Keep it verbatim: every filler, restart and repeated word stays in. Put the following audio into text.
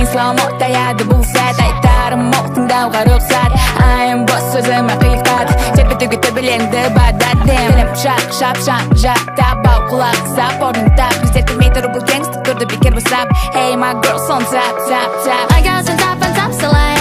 slow-mo таяды бұл сәт айтарым мол тыңдауға рұқсат айым бос сөзім ақиқат тербетуге төбелеңді бададым тілім шақ шапшаң жаттап бау құлақ сап орнын тап көрсетілмей тұрып бұл кеңістік тұрды бекер босап Hey my girl сон тап тап тап I got some top on top so like